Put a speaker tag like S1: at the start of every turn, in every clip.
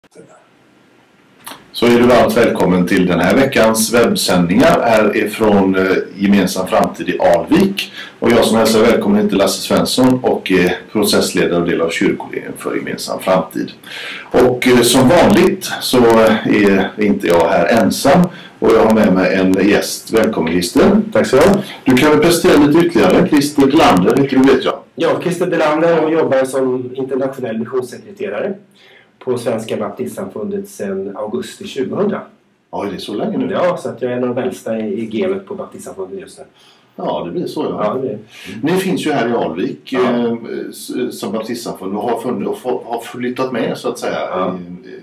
S1: Så är du varmt välkommen till den här veckans webbsändningar här ifrån Gemensam framtid i Alvik. Och jag som hälsar välkommen till Lasse Svensson och processledare och del av kyrkoledningen för Gemensam framtid. Och som vanligt så är inte jag här ensam och jag har med mig en gäst. Välkommen Christer.
S2: Tack så mycket.
S1: Du kan väl presentera lite ytterligare. Christer Delander, heter du vet jag.
S2: Ja, Christer Delander och jobbar som internationell missionssekreterare på Svenska Baptistsamfundet sedan augusti 2000.
S1: Ja, är det så länge nu?
S2: Ja, så att jag är en av de äldsta i gamet på Baptistsamfundet just nu.
S1: Ja, det blir så.
S2: Ja, det blir.
S1: Ni finns ju här i Alvik som baptistsamfund och har flyttat med så att säga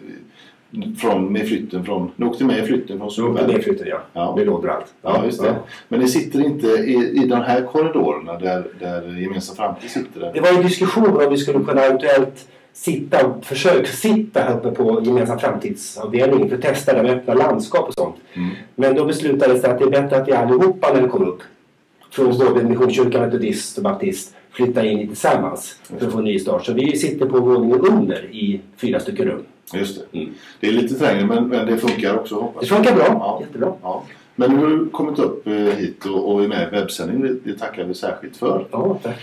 S1: med flytten från... Ni åkte med i flytten från Sundberg.
S2: Med flytten, ja. Med lådor allt.
S1: Ja, just det. Men ni sitter inte i de här korridorerna där Gemensam framtid sitter? Där.
S2: Det var en diskussion om vi skulle kunna eventuellt försöka sitta uppe på Gemensam framtidsavdelningen för att testa det med öppna landskap och sånt. Men då beslutades det att det är bättre att vi allihopa när vi kom upp från både Missionskyrkan, Metodist och Baptist flyttar in tillsammans för att få en ny start. Så vi sitter på våningen under i 4 stycken rum.
S1: Just det. Det är lite trängre men det funkar också, hoppas.
S2: Det funkar bra, jättebra.
S1: Ja. Men nu har du kommit upp hit och är med i webbsändning. Det tackar vi särskilt för.
S2: Ja, tack.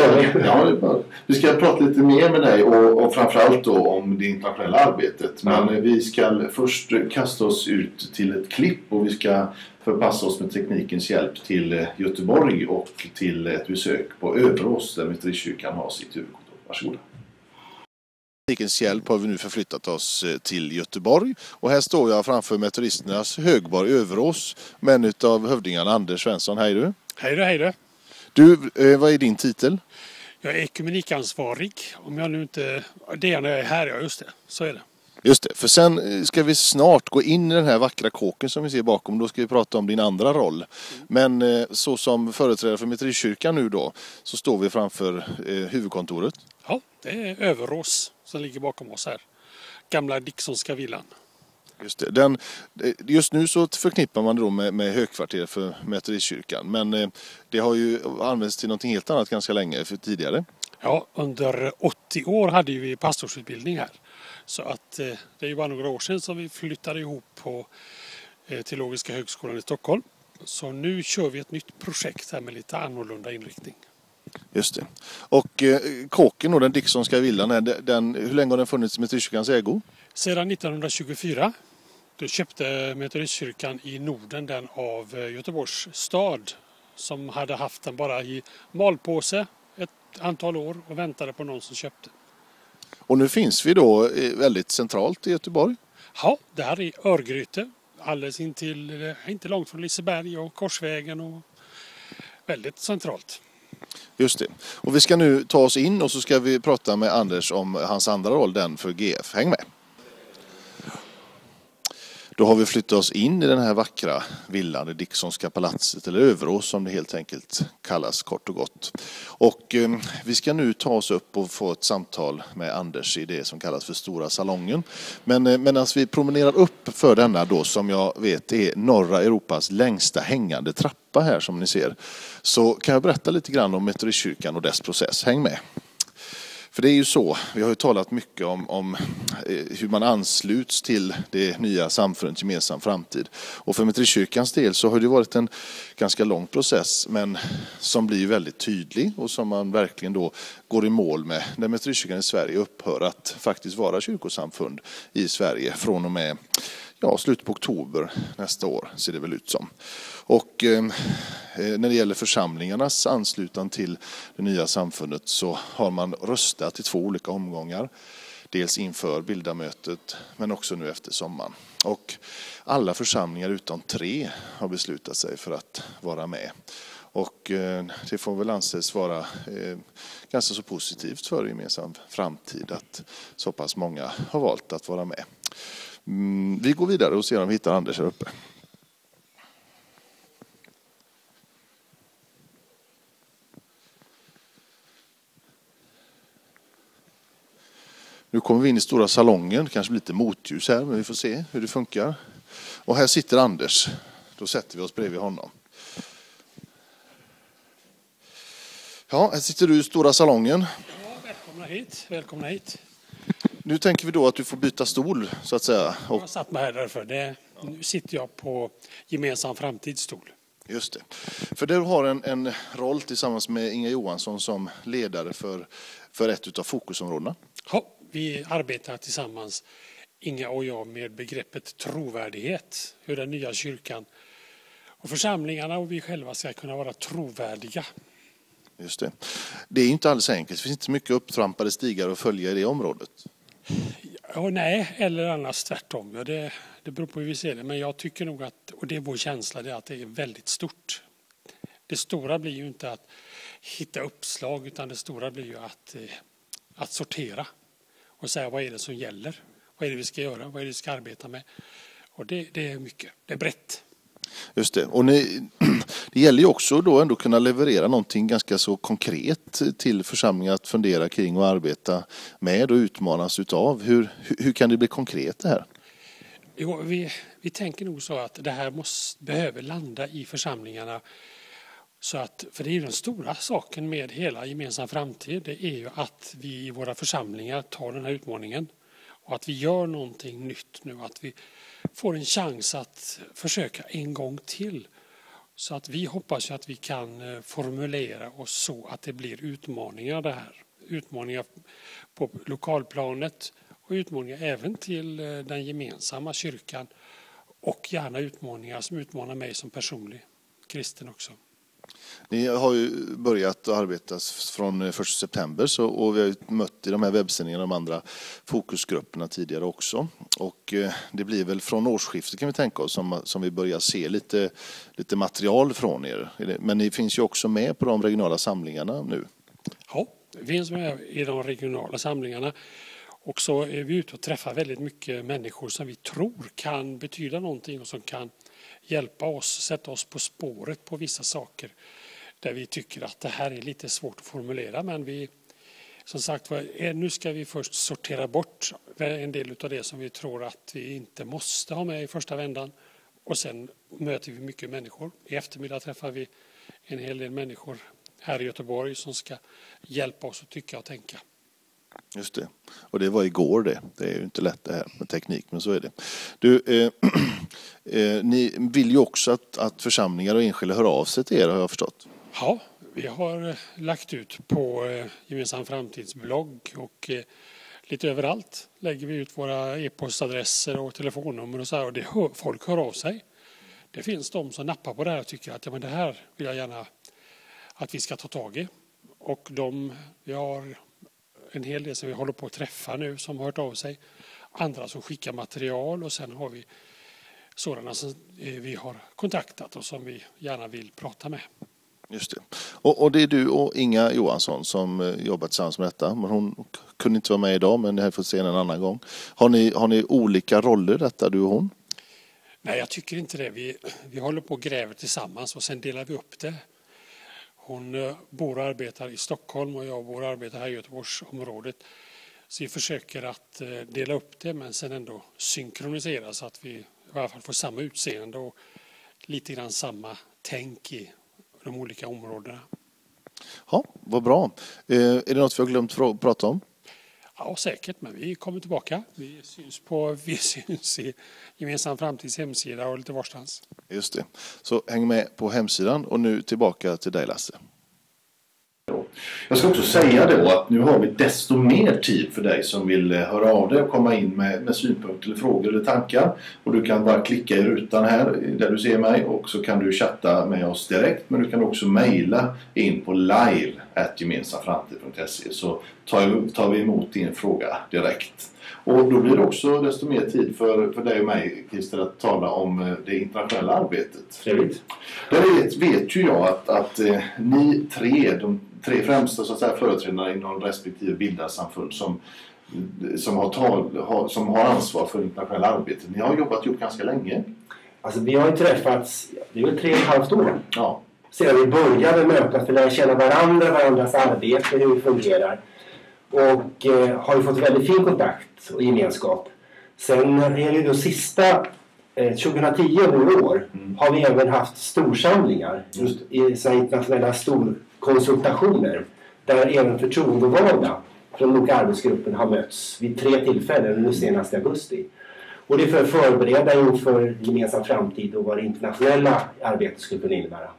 S1: Vi ska prata lite mer med dig och framförallt då om det internationella arbetet. Men vi ska först kasta oss ut till ett klipp och vi ska förpassa oss med teknikens hjälp till Göteborg och till ett besök på Överås där Metodistkyrkan har sitt huvudkontor. Varsågoda. Teknikens hjälp har vi nu förflyttat oss till Göteborg och här står jag framför metodisternas högborg Överås med en av hövdingarna Anders Svensson. Hej du!
S3: Hej du!
S1: Du, vad är din titel?
S3: Jag är ekumενikansvarig. Om jag nu inte... Det är när jag är här, ja just det. Så är det.
S1: Just det, för sen ska vi snart gå in i den här vackra kåken som vi ser bakom. Då ska vi prata om din andra roll. Men så som företrädare för Metodistkyrkan nu då så står vi framför huvudkontoret.
S3: Ja, det är Överås som ligger bakom oss här. Gamla Dicksonska villan.
S1: Just det. Just nu så förknippar man det då med högkvarter för Metodistkyrkan. Men det har ju använts till något helt annat ganska länge för tidigare.
S3: Ja, under 80 år hade vi pastorsutbildning här. Så att det är ju bara några år sedan som vi flyttade ihop på Teologiska högskolan i Stockholm. Så nu kör vi ett nytt projekt här med lite annorlunda inriktning. Just det.
S1: Och kåken och den Dicksonska villan, hur länge har den funnits i Metodistkyrkans ägo?
S3: Sedan 1924. Då köpte Metodistkyrkan i Norden den av Göteborgs stad som hade haft den bara i malpåse ett antal år och väntade på någon som köpte.
S1: Och nu finns vi då väldigt centralt i Göteborg.
S3: Ja, det här är Örgryte. Alldeles intill, inte långt från Liseberg och Korsvägen och väldigt centralt.
S1: Just det. Och vi ska nu ta oss in och så ska vi prata med Anders om hans andra roll, den för GF. Häng med! Då har vi flyttat oss in i den här vackra villan, det Dicksonska palatset eller Överås som det helt enkelt kallas kort och gott. Och vi ska nu ta oss upp och få ett samtal med Anders i det som kallas för Stora salongen. Men medan vi promenerar upp för denna då som jag vet är norra Europas längsta hängande trappa här som ni ser, så kan jag berätta lite grann om Metodistkyrkan och dess process. Häng med! För det är ju så, vi har ju talat mycket om hur man ansluts till det nya samfundet Gemensam framtid. Och för Metodistkyrkans del så har det varit en ganska lång process men som blir väldigt tydlig och som man verkligen då går i mål med när Metodistkyrkan i Sverige upphör att faktiskt vara kyrkosamfund i Sverige från och med slutet på oktober nästa år ser det väl ut som. Och när det gäller församlingarnas anslutan till det nya samfundet så har man röstat i 2 olika omgångar. Dels inför bildarmötet men också nu efter sommaren. Och alla församlingar utom 3 har beslutat sig för att vara med. Och det får väl anses vara ganska så positivt för Gemensam framtid att så pass många har valt att vara med. Vi går vidare och ser om vi hittar Anders här uppe. Nu kommer vi in i stora salongen, kanske lite motljus här men vi får se hur det funkar. Och här sitter Anders, då sätter vi oss bredvid honom. Ja, här sitter du i stora salongen.
S3: Ja, välkomna hit.
S1: Nu tänker vi då att du får byta stol så att säga.
S3: Jag har satt mig här därför. Nu sitter jag på gemensam framtidsstol.
S1: Just det. För du har en roll tillsammans med Inga Johansson som ledare för ett av fokusområdena.
S3: Ja, vi arbetar tillsammans, Inga och jag, med begreppet trovärdighet. Hur den nya kyrkan och församlingarna och vi själva ska kunna vara trovärdiga.
S1: Just det. Det är inte alldeles enkelt. Det finns inte mycket upptrampade stigar att följa i det området.
S3: Ja, nej, eller annars tvärtom. Ja, det beror på hur vi ser det. Men jag tycker nog att, och det är vår känsla, det är att det är väldigt stort. Det stora blir ju inte att hitta uppslag, utan det stora blir ju att sortera och säga vad är det som gäller. Vad är det vi ska göra? Vad är det vi ska arbeta med? Och det är mycket. Det är brett.
S1: Just det. Och det gäller ju också då ändå kunna leverera någonting ganska så konkret till församlingar att fundera kring och arbeta med och utmanas utav. Hur kan det bli konkret det här?
S3: Jo, vi tänker nog så att det här behöver landa i församlingarna. Så att, för det är ju den stora saken med hela gemensam framtid. Det är ju att vi i våra församlingar tar den här utmaningen. Och att vi gör någonting nytt nu. Att vi får en chans att försöka en gång till. Så att vi hoppas ju att vi kan formulera oss så att det blir utmaningar där. Utmaningar på lokalplanet och utmaningar även till den gemensamma kyrkan. Och gärna utmaningar som utmanar mig som personlig kristen också.
S1: Ni har ju börjat arbeta från 1 september och vi har ju mött i de här webbsändningarna de andra fokusgrupperna tidigare också. Och det blir väl från årsskiftet kan vi tänka oss som vi börjar se lite material från er. Men ni finns ju också med på de regionala samlingarna nu.
S3: Ja, vi finns med i de regionala samlingarna. Och så är vi ute och träffar väldigt mycket människor som vi tror kan betyda någonting och som kan hjälpa oss, sätta oss på spåret på vissa saker där vi tycker att det här är lite svårt att formulera. Men vi, som sagt, nu ska vi först sortera bort en del av det som vi tror att vi inte måste ha med i första vändan. Och sen möter vi mycket människor. I eftermiddag träffar vi en hel del människor här i Göteborg som ska hjälpa oss att tycka och tänka.
S1: Just det. Och det var igår det. Det är ju inte lätt det här med teknik, men så är det. Ni vill ju också att församlingar och enskilda hör av sig till er, har jag förstått.
S3: Ja, vi har lagt ut på gemensam framtidsblogg och lite överallt lägger vi ut våra e-postadresser och telefonnummer och så här. Och folk hör av sig. Det finns de som nappar på det här och tycker att men det här vill jag gärna att vi ska ta tag i. Och vi har en hel del som vi håller på att träffa nu som har hört av sig. Andra som skickar material och sen har vi sådana som vi har kontaktat och som vi gärna vill prata med.
S1: Just det. Och det är du och Inga Johansson som jobbar tillsammans med detta. Hon kunde inte vara med idag, men det här får se en annan gång. Har ni olika roller detta, du och hon?
S3: Nej, jag tycker inte det. Vi håller på och gräver tillsammans och sen delar vi upp det. Hon bor och arbetar i Stockholm och jag bor och arbetar här i Göteborgsområdet. Så vi försöker att dela upp det men sen ändå synkronisera så att vi i alla fall får samma utseende och lite grann samma tänk i de olika områdena.
S1: Ja, vad bra. Är det något vi har glömt att prata om?
S3: Ja, säkert, men vi kommer tillbaka. Vi syns i Gemensam Framtids hemsida och lite varstans.
S1: Just det. Så häng med på hemsidan och nu tillbaka till dig, Lasse. Jag ska också säga då att nu har vi desto mer tid för dig som vill höra av dig och komma in med synpunkter eller frågor eller tankar. Och du kan bara klicka i rutan här där du ser mig och så kan du chatta med oss direkt. Men du kan också mejla in på live@gemensamframtid.se så tar vi emot din fråga direkt. Och då blir det också desto mer tid för dig och mig, Christer, att tala om det internationella arbetet.
S2: Trevligt.
S1: Där vet ju jag att ni de tre främsta så att säga, företrädarna inom respektive bildarsamfund som har ansvar för internationella arbetet. Ni har jobbat ihop ganska länge.
S2: Alltså vi har ju träffats, det är väl 3,5 år.
S1: Ja. Sedan
S2: vi började mötas för att lära känna varandras arbete, hur det fungerar. Och har ju fått väldigt fin kontakt och gemenskap. Sen är det då sista 2010 år har vi även haft storsamlingar i internationella storkonsultationer där även förtroendevalda från olika arbetsgrupper har mötts vid 3 tillfällen, nu senast i augusti. Och det är för att förbereda inför gemensam framtid och vad det internationella arbetet skulle kunna innebära.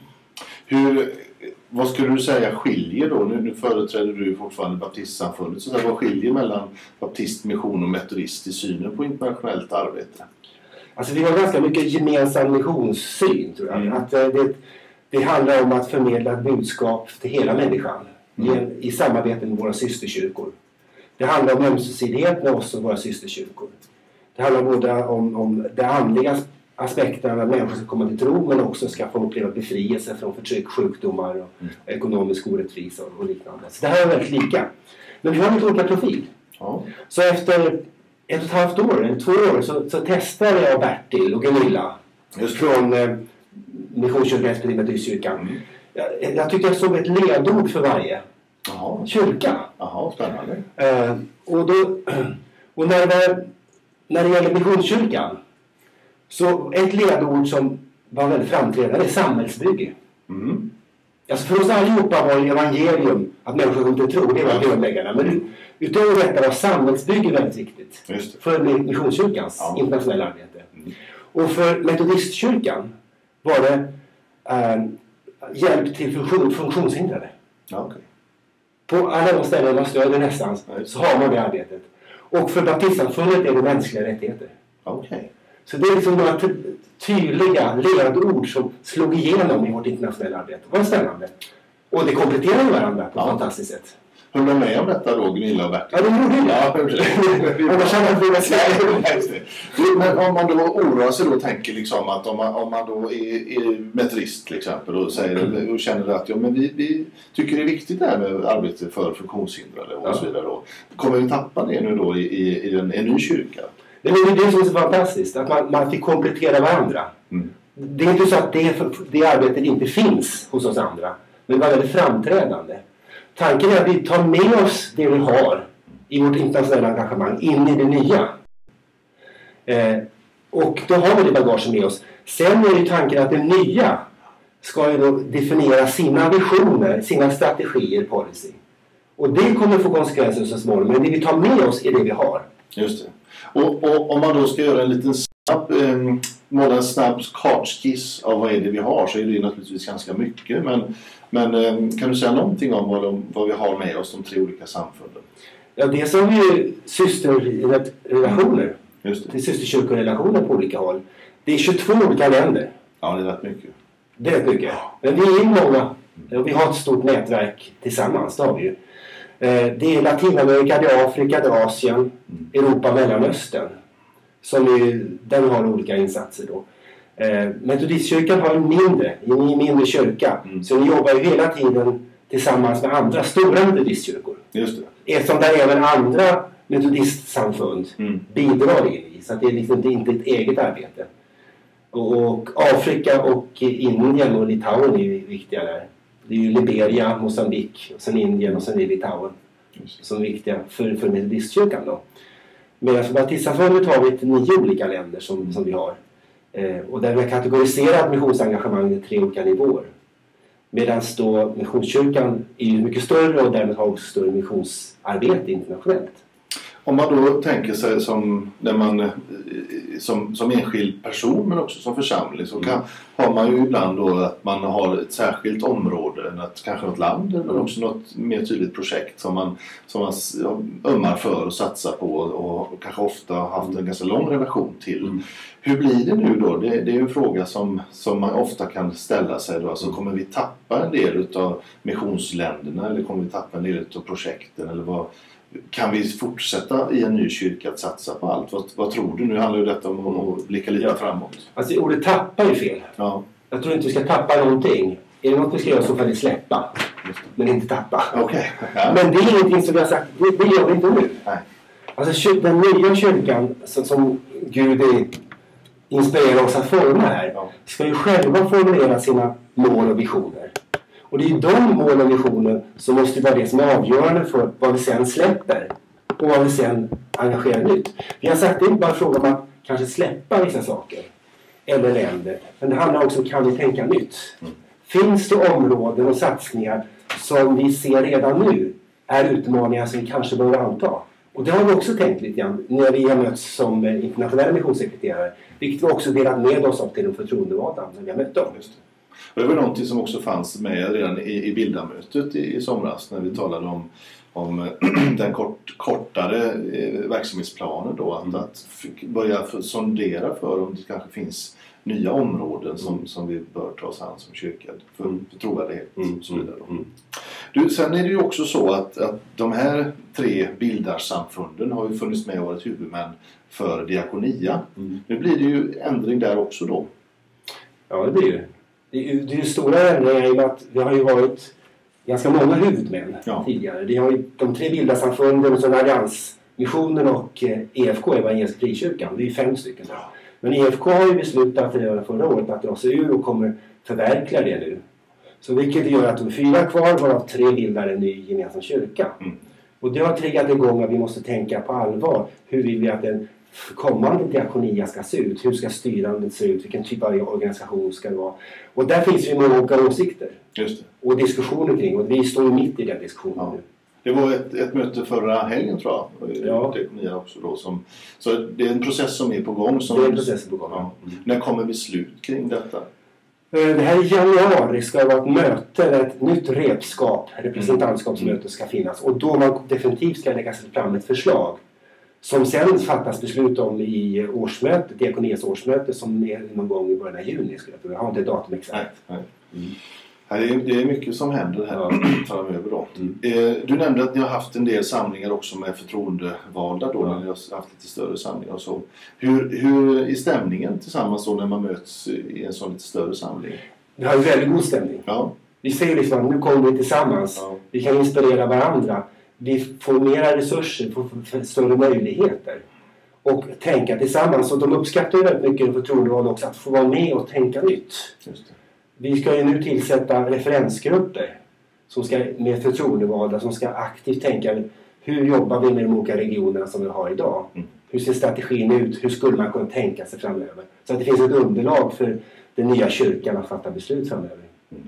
S1: Vad skulle du säga skiljer då? Nu företräder du fortfarande baptistsamfundet. Så vad skiljer mellan baptistmission och metodist i synen på internationellt arbete?
S2: Alltså vi har ganska mycket gemensam missionssyn, tror jag. Att det handlar om att förmedla ett budskap till hela människan i samarbete med våra systerkyrkor. Det handlar om ömsesidighet med oss och våra systerkyrkor. Det handlar både om det andliga aspekterna att människor ska komma till tro, men också ska få uppleva befrielse från förtryck, sjukdomar och ekonomisk orättvisa och liknande. Så det här är väldigt lika. Men vi har lite olika profil. Ja. Så efter 1,5 år, eller 2 år, så testade jag Bertil och Gunilla från Missionskyrkan respektive Metodistkyrkan. Jag tyckte jag såg ett ledord för varje kyrka.
S1: Jaha, spännande.
S2: Och när det gäller Missionskyrkan, så ett ledord som var väldigt framträdande är samhällsbygge. Alltså för oss allihopa var evangelium att människor kom till tro, det var grundläggande. Men utöver detta var samhällsbygge väldigt viktigt för Missionskyrkans internationella arbete. Och för Metodistkyrkan var det hjälp till funktionshindrade.
S1: Okay.
S2: På alla de ställen man stöder nästan så har man det arbetet. Och för baptistsamfundet är det mänskliga rättigheter.
S1: Okay.
S2: Så det är liksom några tydliga ledord som slog igenom i vårt internationella arbete. Det var spännande. Och det kompletterar varandra på ett fantastiskt sätt.
S1: Höll du med om detta då, Gunilla och Bertil?
S2: Ja, det gjorde jag. Annars hade jag inte säga.
S1: Men om man då oroar sig och tänker liksom att om man då är metodist till exempel och säger och känner att men vi tycker det är viktigt det här med arbete för funktionshindrade och så vidare då. Kommer vi tappa det nu då i en ny kyrka?
S2: Det är det som är så fantastiskt, att man fick komplettera varandra. Det är inte så att det arbetet inte finns hos oss andra, men det var väldigt framträdande. Tanken är att vi tar med oss det vi har i vårt internationella engagemang in i det nya. Och då har vi det bagaget med oss. Sen är ju tanken att det nya ska ju då definiera sina visioner, sina strategier, policy. Och det kommer få konsekvenser så småningom, men det vi tar med oss är det vi har.
S1: Just det. Och om man då ska göra en liten snabb kartskiss av vad är det vi har, så är det naturligtvis ganska mycket. Men kan du säga någonting om vad vi har med oss de 3 olika samfunden?
S2: Ja, det som är systerrelationer.
S1: Just det.
S2: Det är systerkyrkorelationer på olika håll. Det är 22 olika länder.
S1: Ja, det är rätt mycket.
S2: Det är rätt mycket. Men vi är många. Vi har ett stort nätverk tillsammans, det har vi ju. Det är Latinamerika, det är Afrika, det är Asien, Europa, Mellanöstern. Där vi har olika insatser då. Metodistkyrkan har en mindre kyrka. Så vi jobbar ju hela tiden tillsammans med andra stora metodistkyrkor.
S1: Just det.
S2: Eftersom där även andra metodistsamfund bidrar in i. Så att det är liksom inte ett eget arbete. Och Afrika och Indien och Litauen är ju viktiga där. Det är ju Liberia, Mosambik, och sen Indien och sen är Litauen som är viktiga för metodistkyrkan då. Medan för baptistsamfundet har vi 9 olika länder som vi har. Och där vi har kategoriserat missionsengagemang i 3 olika nivåer. Medan då missionskyrkan är ju mycket större och därmed har också större missionsarbete internationellt.
S1: Om man då tänker sig som enskild person men också som församling, så har man ju ibland då att man har ett särskilt område, kanske något land eller också något mer tydligt projekt som man ömmar för och satsar på och kanske ofta har haft en ganska lång relation till. Hur blir det nu då? Det är ju en fråga som man ofta kan ställa sig då. Alltså, kommer vi tappa en del av missionsländerna eller kommer vi tappa en del av projekten eller vad? Kan vi fortsätta i en ny kyrka att satsa på allt? Vad tror du? Nu handlar ju detta om att blicka lite framåt.
S2: Alltså ordet tappa är fel. Ja. Jag tror inte vi ska tappa någonting. Är det något vi ska göra så kan vi släppa. Men inte tappa.
S1: Okay. Ja.
S2: Men det är ingenting som vi har sagt. Det gör vi inte nu. Nej. Alltså den nya kyrkan som Gud inspirerar oss att forma här ska ju själva formulera sina mål och visioner. Och det är ju de mål och visioner som måste vara det som är avgörande för vad vi sen släpper och vad vi sen engagerar nytt. Vi har sagt att det är inte bara fråga om att kanske släppa vissa saker eller länder, men det handlar också om kan vi tänka nytt. Finns det områden och satsningar som vi ser redan nu är utmaningar som vi kanske behöver anta. Och det har vi också tänkt lite grann när vi har mötts som internationella missionssekreterare. Vilket vi också delat med oss av till de förtroendevalda när vi har mött dem.
S1: Just det. Och det var någonting som också fanns med redan i Bilda-mötet i somras när vi talade om den kortare verksamhetsplanen då. Att börja sondera för om det kanske finns nya områden som vi bör ta oss an som kyrka för trovärdighet och så vidare. Du, sen är det ju också så att de här 3 bildarsamfunden har ju funnits med och varit huvudmän för diakonia. Nu blir det ju ändring där också då.
S2: Ja, det blir det. Det är ju stora ändringar i och med att det har ju varit ganska många huvudmän tidigare. Det har ju de 3 bildarsamfunden som Alliansmissionen och EFK, Evangeliska Frikyrkan. Det är 5 stycken där. Men EFK har ju beslutat redan förra året att dra sig ur och kommer förverkliga det nu. Så vilket gör att de 4 kvar varav 3 bildar en ny gemensam kyrka. Och det har triggat igång att vi måste tänka på allvar hur vi vill att en kommande diakonia ska se ut. Hur ska styrandet se ut? Vilken typ av organisation ska det vara? Och där finns ju många olika åsikter.
S1: Just det.
S2: Och diskussioner kring. Och vi står mitt i den diskussionen nu.
S1: Det var ett möte förra helgen tror jag. Diakonia också då. Så det är en process som är på gång.
S2: Det är en process på gång.
S1: Ja. När kommer beslut kring detta?
S2: Det här i januari ska vara ett möte där ett nytt representantskapsmöte ska finnas. Och då man definitivt ska lägga fram ett förslag. Som sen fattas beslut om i årsmötet, diakonias årsmöte som är någon gång i början av juni. Jag har inte datum exakt.
S1: Nej. Det är mycket som händer här framöver då. Du nämnde att ni har haft en del samlingar också med förtroendevalda då när ni har haft lite större samlingar och så. Hur är stämningen tillsammans då när man möts i en sån lite större samling?
S2: Vi har en väldigt god stämning. Ja. Vi ser liksom att nu kommer vi tillsammans. Ja. Vi kan inspirera varandra. Vi får mera resurser, får större möjligheter. Och tänka tillsammans. Och de uppskattar ju väldigt mycket förtroendevalda också att få vara med och tänka nytt. Just det. Vi ska ju nu tillsätta referensgrupper som ska, med förtroendevalda som ska aktivt tänka hur jobbar vi med de olika regionerna som vi har idag. Hur ser strategin ut? Hur skulle man kunna tänka sig framöver? Så att det finns ett underlag för den nya kyrkan att fatta beslut framöver.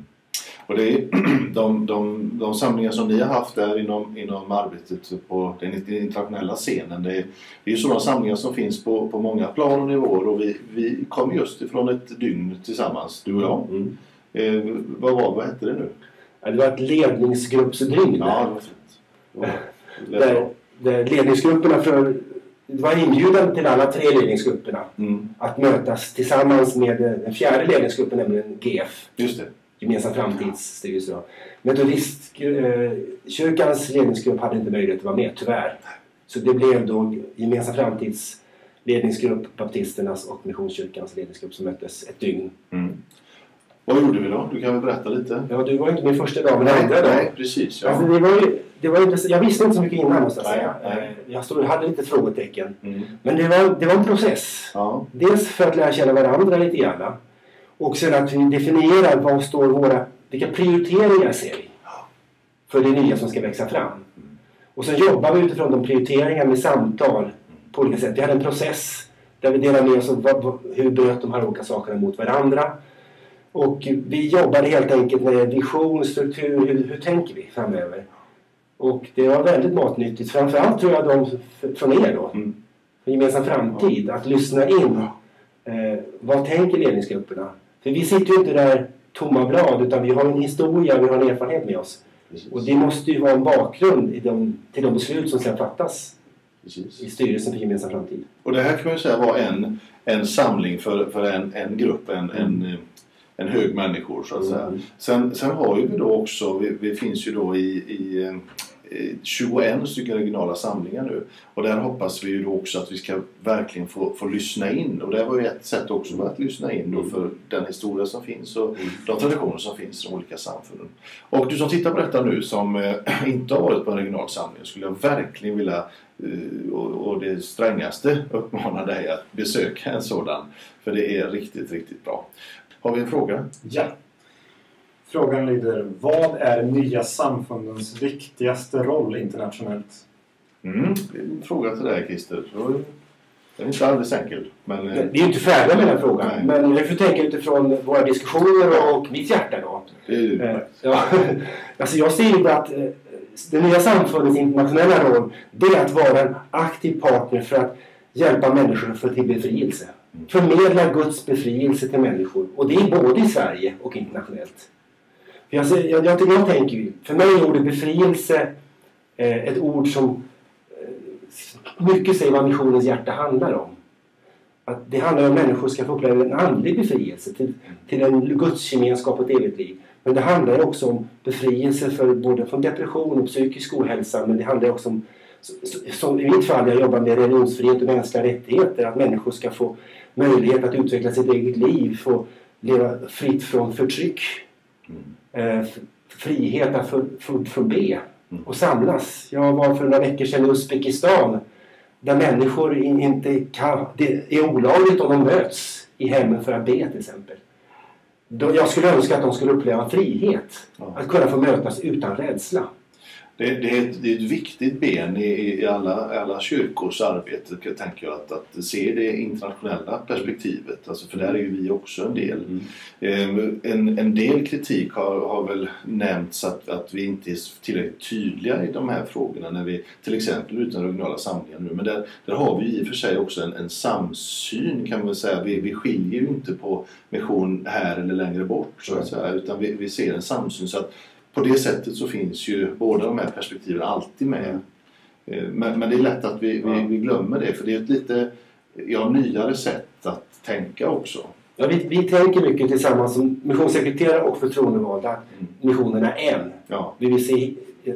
S1: Och det är de samlingar som ni har haft där inom arbetet på den internationella scenen. Det är ju sådana samlingar som finns på många plan och nivåer och vi kom just ifrån ett dygn tillsammans, du och jag. Vad hette det nu?
S2: Ja, det var ett ledningsgruppsdygn.
S1: Ja, det var fint.
S2: Där ledningsgrupperna det var inbjudan till alla 3 ledningsgrupperna att mötas tillsammans med den 4:e ledningsgruppen, nämligen GF.
S1: Just det.
S2: Gemensam framtidsstyrelse. Metodistkyrkans ledningsgrupp hade inte möjlighet att vara med, tyvärr. Så det blev då gemensam framtidsledningsgrupp, baptisternas och missionskyrkans ledningsgrupp som möttes ett dygn.
S1: Vad gjorde vi då? Du kan väl berätta lite?
S2: Ja, du var inte min första dag, men den andra dag.
S1: Nej, precis. Ja.
S2: Alltså, jag visste inte så mycket innan, måste jag säga. Jag hade lite frågetecken. Men det var en process. Ja. Dels för att lära känna varandra lite grann. Och sen att vi definierar vilka prioriteringar ser vi för det nya som ska växa fram. Och sen jobbar vi utifrån de prioriteringarna med samtal på olika sätt. Vi hade en process där vi delade med oss om hur bröt de här olika sakerna mot varandra. Och vi jobbade helt enkelt med vision, struktur, hur tänker vi framöver. Och det var väldigt matnyttigt. Framförallt tror jag från er då. För gemensam framtid. Att lyssna in. Vad tänker ledningsgrupperna? För vi sitter ju inte där tomma blad utan vi har en historia, vi har en erfarenhet med oss. Precis. Och det måste ju vara en bakgrund till de beslut som sedan fattas. Precis. I styrelsen för gemensam framtid.
S1: Och det här kan man ju säga var en samling för en grupp, en hög människor så att säga. Sen har ju vi då också, vi finns ju då i 21 stycken regionala samlingar nu. Och där hoppas vi ju då också att vi ska verkligen få lyssna in. Och det var ju ett sätt också att lyssna in då för den historia som finns och de traditioner som finns i de olika samfunden. Och du som tittar på detta nu som inte har varit på en regional samling skulle jag verkligen vilja och det strängaste uppmana dig att besöka en sådan. För det är riktigt, riktigt bra. Har vi en fråga?
S4: Ja. Frågan lyder, vad är nya samfundens viktigaste roll internationellt?
S1: Det är en fråga till dig, Christer. Den är inte alldeles enkel. Men
S2: vi är inte färdiga med den frågan. Nej. Men vi får tänka utifrån våra diskussioner och mitt hjärta då.
S1: Det är
S2: alltså jag ser ju att det nya samfundets internationella roll, det är att vara en aktiv partner för att hjälpa människor att få till befrielse. Förmedla Guds befrielse till människor. Och det är både i Sverige och internationellt. Jag tänker ju, för mig är ordet befrielse ett ord som mycket säger vad missionens hjärta handlar om. Att det handlar om att människor ska få uppleva en andlig befrielse till en gudsgemenskap och ett evigt liv. Men det handlar också om befrielse för både från depression och psykisk ohälsa. Men det handlar också om, som i mitt fall, jag jobbar med religionsfrihet och mänskliga rättigheter. Att människor ska få möjlighet att utveckla sitt eget liv. Få leva fritt från förtryck. Frihet att få be och samlas. Jag var för några veckor sedan i Uzbekistan. Där människor inte kan, det är olagligt om de möts i hemmen för att be till exempel. Jag skulle önska att de skulle uppleva frihet. Att kunna få mötas utan rädsla.
S1: Det är ett viktigt ben i alla kyrkors arbete, tänker jag, att se det internationella perspektivet. Alltså, för där är ju vi också en del. En del kritik har väl nämnts att vi inte är tillräckligt tydliga i de här frågorna när vi till exempel utan regionala samlingar nu. Men där har vi i och för sig också en samsyn, kan man säga. Vi skiljer ju inte på mission här eller längre bort, så att säga, utan vi ser en samsyn. Så att på det sättet så finns ju båda de här perspektiven alltid med. Men det är lätt att vi glömmer det, för det är ett lite nyare sätt att tänka också.
S2: Ja, vi tänker mycket tillsammans som missionssekreterare och förtroendevalda. Missionen är en. Ja. Vi vill se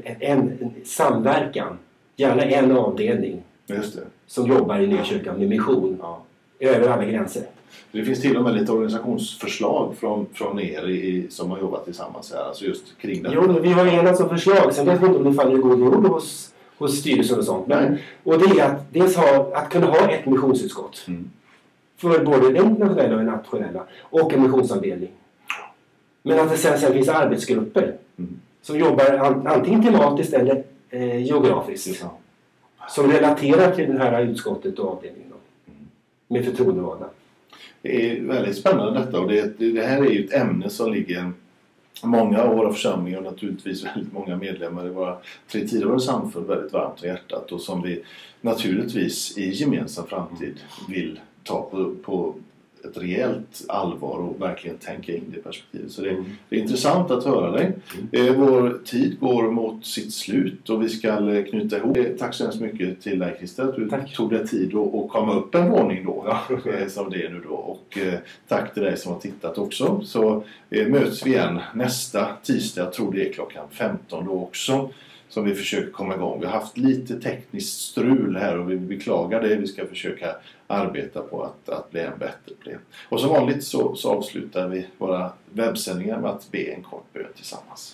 S2: en samverkan, gärna en avdelning.
S1: Just det.
S2: Som jobbar i nya kyrkan med mission över alla gränser.
S1: Det finns till och med lite organisationsförslag från er som har jobbat tillsammans här, alltså just kring det.
S2: Jo, vi har enats om förslag, sen vet vi inte om det faller i god jord hos styrelsen och sånt. Och det är att dels att kunna ha ett missionsutskott för både det internationella och det nationella och en missionsavdelning. Men att det sen finns arbetsgrupper som jobbar antingen tematiskt eller geografiskt som relaterar till det här utskottet och avdelningen med förtroendevalda.
S1: Det är väldigt spännande detta, och det här är ju ett ämne som ligger många av våra församlingar och naturligtvis väldigt många medlemmar i våra 3 tidigare samfund väldigt varmt i hjärtat, och som vi naturligtvis i gemensam framtid vill ta på ett rejält allvar och verkligen tänka in det perspektivet. Så det är intressant att höra dig. Vår tid går mot sitt slut och vi ska knyta ihop. Tack så hemskt mycket till dig, Christer, att du tog dig tid att komma upp en våning då, som det är nu då. Och tack till dig som har tittat också. Så möts vi igen nästa tisdag, jag tror det är klockan 15 då också, som vi försöker komma igång. Vi har haft lite tekniskt strul här och vi beklagar det. Vi ska försöka arbeta på att bli än bättre på det. Och som vanligt så avslutar vi våra webbsändningar med att be en kort bön tillsammans.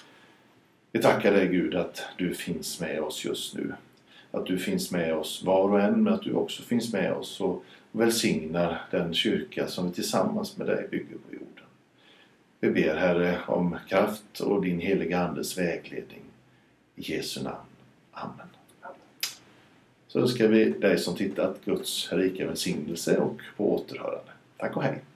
S1: Vi tackar dig, Gud, att du finns med oss just nu. Att du finns med oss var och en, men att du också finns med oss och välsignar den kyrka som vi tillsammans med dig bygger på jorden. Vi ber, Herre, om kraft och din heliga andes vägledning. I Jesu namn. Amen. Så ska vi dig som tittat Guds rika välsignelse och på återhörande. Tack och hej.